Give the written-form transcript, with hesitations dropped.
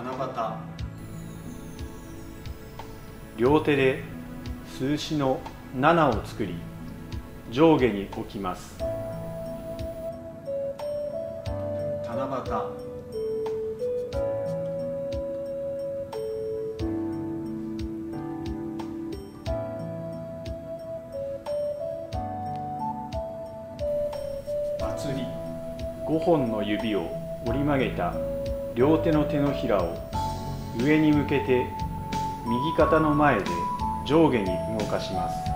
七両手で数詞の7を作り上下に置きます。 夕。祭り。 5本の指を折り曲げた両手の手のひらを上に向けて右肩の前で上下に動かします。